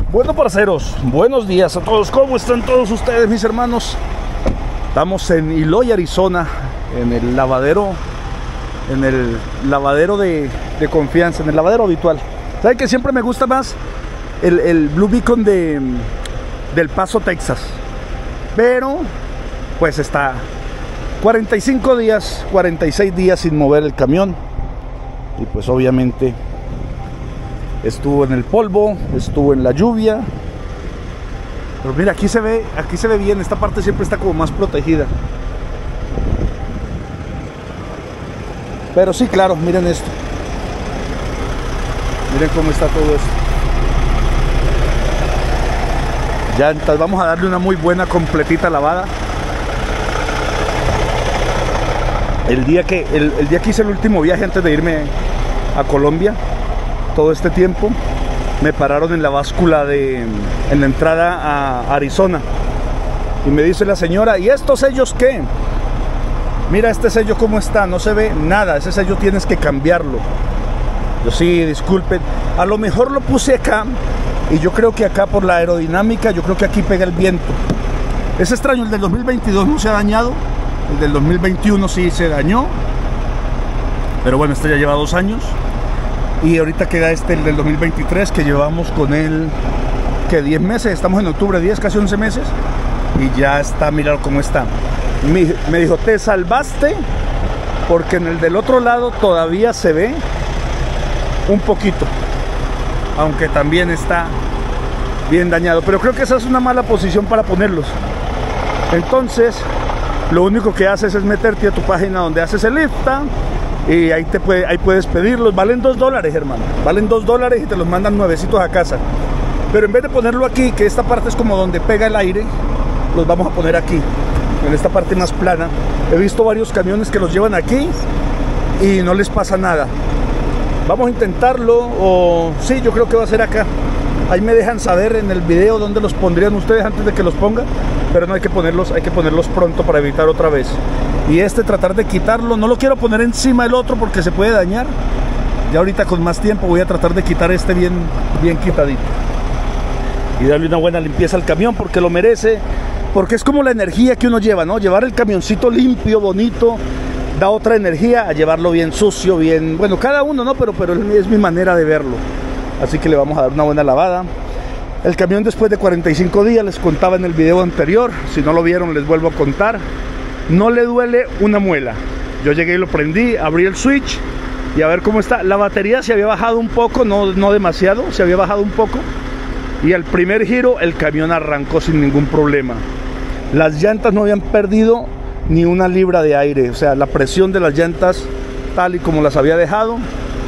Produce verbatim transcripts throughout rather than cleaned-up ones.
Bueno, parceros, buenos días a todos. ¿Cómo están todos ustedes, mis hermanos? Estamos en Eloy, Arizona, en el lavadero, en el lavadero de, de confianza, en el lavadero habitual. ¿Saben que siempre me gusta más el, el Blue Beacon de, del Paso, Texas? Pero, pues está cuarenta y cinco días, cuarenta y seis días sin mover el camión. Y pues obviamente estuvo en el polvo, estuvo en la lluvia. Pero mira, aquí se ve, aquí se ve bien. Esta parte siempre está como más protegida. Pero sí, claro, miren esto. Miren cómo está todo esto. Ya, entonces vamos a darle una muy buena, completita lavada. El día que, el, el día que hice el último viaje antes de irme a Colombia, todo este tiempo, me pararon en la báscula de, en la entrada a Arizona. Y me dice la señora, ¿y estos sellos qué? Mira este sello cómo está, no se ve nada, ese sello tienes que cambiarlo. Yo sí, disculpen, a lo mejor lo puse acá, y yo creo que acá por la aerodinámica, yo creo que aquí pega el viento. Es extraño, el del dos mil veintidós no se ha dañado, el del dos mil veintiuno sí se dañó, pero bueno, este ya lleva dos años. Y ahorita queda este, el del dos mil veintitrés, que llevamos con él, que diez meses, estamos en octubre, diez, casi once meses. Y ya está, mirad cómo está. Me, me dijo, te salvaste, porque en el del otro lado todavía se ve un poquito, aunque también está bien dañado. Pero creo que esa es una mala posición para ponerlos. Entonces, lo único que haces es meterte a tu página donde haces el lifta, y ahí, te puede, ahí puedes pedirlos. Valen dos dólares, hermano. Valen dos dólares y te los mandan nuevecitos a casa. Pero en vez de ponerlo aquí, que esta parte es como donde pega el aire, los vamos a poner aquí, en esta parte más plana. He visto varios camiones que los llevan aquí y no les pasa nada. Vamos a intentarlo, o sí, yo creo que va a ser acá. Ahí me dejan saber en el video dónde los pondrían ustedes antes de que los ponga. Pero no hay que ponerlos, hay que ponerlos pronto para evitar otra vez. Y este tratar de quitarlo, no lo quiero poner encima del otro porque se puede dañar. Ya ahorita con más tiempo voy a tratar de quitar este bien, bien quitadito. Y darle una buena limpieza al camión porque lo merece. Porque es como la energía que uno lleva, ¿no? Llevar el camioncito limpio, bonito, da otra energía a llevarlo bien sucio, bien... Bueno, cada uno, ¿no? Pero, pero es mi manera de verlo. Así que le vamos a dar una buena lavada. El camión después de cuarenta y cinco días, les contaba en el video anterior, si no lo vieron les vuelvo a contar, no le duele una muela. Yo llegué y lo prendí, abrí el switch y a ver cómo está. La batería se había bajado un poco, no, no demasiado, se había bajado un poco. Y al primer giro el camión arrancó sin ningún problema. Las llantas no habían perdido ni una libra de aire, o sea, la presión de las llantas tal y como las había dejado.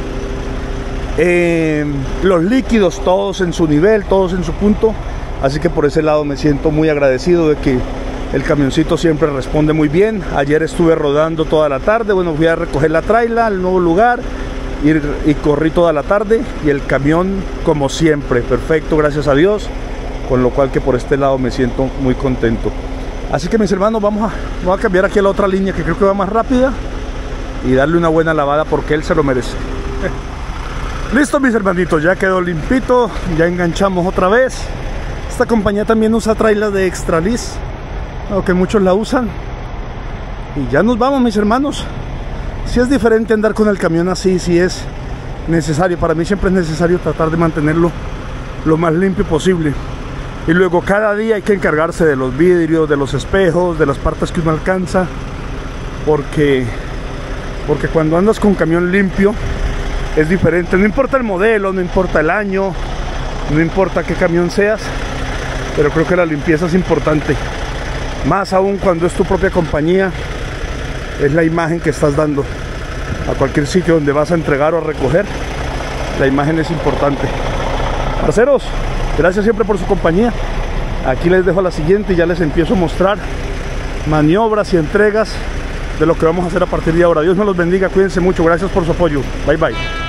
Eh, los líquidos todos en su nivel, todos en su punto. Así que por ese lado me siento muy agradecido de que el camioncito siempre responde muy bien. Ayer estuve rodando toda la tarde, bueno, fui a recoger la traila al nuevo lugar y, y corrí toda la tarde. Y el camión como siempre, perfecto, gracias a Dios. Con lo cual que por este lado me siento muy contento. Así que mis hermanos, vamos a, vamos a cambiar aquí a la otra línea que creo que va más rápida y darle una buena lavada porque él se lo merece. Listo, mis hermanitos, ya quedó limpito, ya enganchamos otra vez. Esta compañía también usa trailers de Extralis, aunque muchos la usan. Y ya nos vamos, mis hermanos. Si es diferente andar con el camión así, si es necesario. Para mí siempre es necesario tratar de mantenerlo lo más limpio posible. Y luego cada día hay que encargarse de los vidrios, de los espejos, de las partes que uno alcanza. Porque, porque cuando andas con camión limpio es diferente, no importa el modelo, no importa el año, no importa qué camión seas, pero creo que la limpieza es importante, más aún cuando es tu propia compañía. Es la imagen que estás dando a cualquier sitio donde vas a entregar o a recoger. La imagen es importante. Parceros, gracias siempre por su compañía. Aquí les dejo la siguiente y ya les empiezo a mostrar maniobras y entregas de lo que vamos a hacer a partir de ahora. Dios me los bendiga, cuídense mucho, gracias por su apoyo. Bye bye.